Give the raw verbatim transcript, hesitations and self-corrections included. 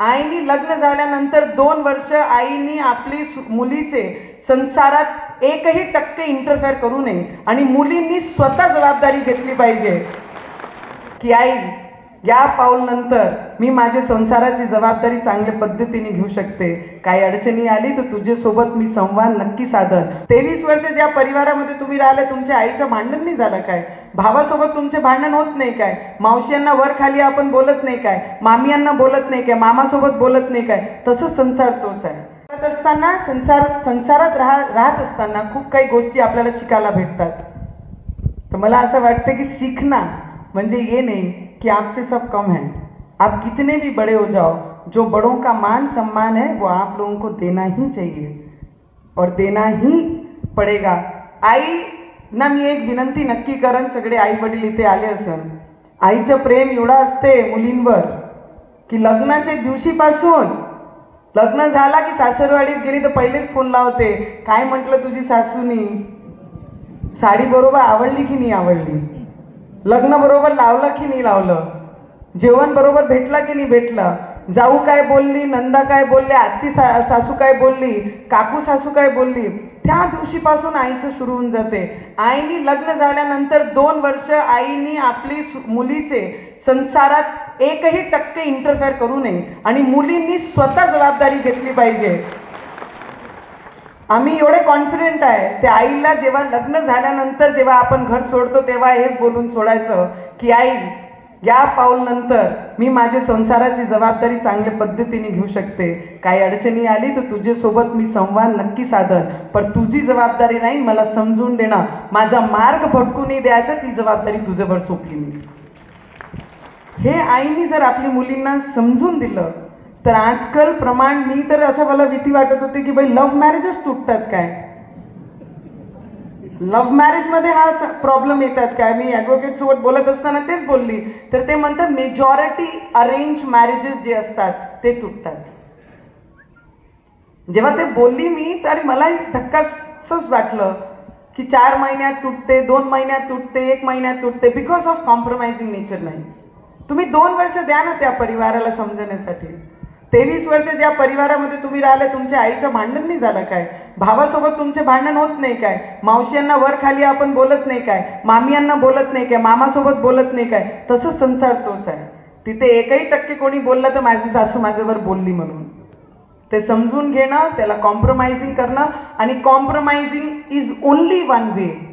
आईनी लग्न झाल्यानंतर दोन वर्ष आईनी आपली मुलीचे संसारात एकही टक्के इंटरफेअर करू नये आणि मुलींनी स्वतः जबाबदारी घेतली पाहिजे की आई या पाऊल नंतर मी माझ्या संसाराची जबाबदारी चांगल्या पद्धतीने घेऊ शकते. काही अडचणी आली तर तुझ्यासोबत मी संवाद नक्की साधन. तेवीस वर्ष ज्या परिवारामध्ये तुम्ही राहिले तुमच्या आईचं भांडण नाही झालं काय, भावासोबत तुमचे भांडण होत नाही काय, मावशीयांना वर खाली आपण बोलत नाही काय, मामियांना बोलत नाही काय, मामासोबत बोलत नाही काय, तसंच संसार तोच आहे. राहत असताना संसार संसारात राह राहत असताना खूप काही गोष्टी आपल्याला शिकायला भेटतात. तर मला असं वाटतं की सीखना म्हणजे ये नहीं कि आपसे सब कम है, आप कितने भी बड़े हो जाओ, जो बड़ों का मान सम्मान है वो आप लोगों को देना ही चाहिए और देना ही पडेगा. आई ना मी एक विनंती नक्की करण, सगळे आई वडील इथे आले असन, आईचं प्रेम एवढं असते मुलींवर की लग्नाच्या दिवशीपासून लग्न झाला की सासरवाडीत गेली तर पहिलेच फोन लावते, काय म्हटलं तुझी सासूनी, साडी बरोबर आवडली की नाही आवडली, लग्न बरोबर लावलं की नाही लावलं, जेवण बरोबर भेटलं की नाही भेटलं, जाऊ काय बोलली, नंदा काय बोलले, आत्ती सा सासू काय बोलली, काकू सासू काय बोलली, त्या दिवशीपासून आईचं सुरू होऊन जाते. आईनी लग्न झाल्यानंतर दोन वर्ष आईनी आपली मुलीचे संसारात एकही टक्के इंटरफेअर करू नये आणि मुलींनी स्वतः जबाबदारी घेतली पाहिजे. आम्ही एवढे कॉन्फिडेंट आहे ते आईला जेव्हा लग्न झाल्यानंतर जेव्हा आपण घर सोडतो तेव्हा हेच बोलून सोडायचं की आई या पाऊल नंतर मी माझ्या संसाराची जबाबदारी चांगल्या पद्धतीने घेऊ शकते. काही अडचणी आली तर तुझ्यासोबत मी संवाद नक्की साधन, पण तुझी जबाबदारी नाही मला समजून देणं, माझा मार्ग भटकू नाही द्यायचा, ती जबाबदारी तुझ्यावर सोपली नाही. हे आईनी जर आपली मुलींना समजून दिलं तर आजकाल प्रमाण, मी तर असं मला भीती वाटत होती की भाई लव्ह मॅरेजच तुटतात काय, लव्ह मॅरेजमध्ये हा प्रॉब्लेम येतात काय. मी ॲडव्होकेट सोबत बोलत असताना तेच बोलली, तर ते म्हणतात मेजॉरिटी अरेंज मॅरेजेस जे असतात ते तुटतात. जेव्हा ते बोलली मी तर मलाही धक्काच वाटलं की चार महिन्यात तुटते, दोन महिन्यात तुटते, एक महिन्यात तुटते, बिकॉज ऑफ कॉम्प्रोमाइजिंग नेचर नाही. तुम्ही दोन वर्ष द्या ना त्या परिवाराला समजण्यासाठी. तेवीस वर्ष ज्या परिवारामध्ये तुम्ही राहिले तुमच्या आईचं भांडण नाही झालं काय, भावासोबत तुमचे भांडण होत नाही काय, मावशीयांना वर खाली आपण बोलत नाही काय, मामियांना बोलत नाही काय, मामासोबत बोलत नाही काय, तसंच संसार तोच आहे. तिथे एकही टक्के कोणी बोललं तर माझी सासू माझ्यावर बोलली म्हणून ते समजून घेणं, त्याला कॉम्प्रोमाइजिंग करणं, आणि compromising is only one way.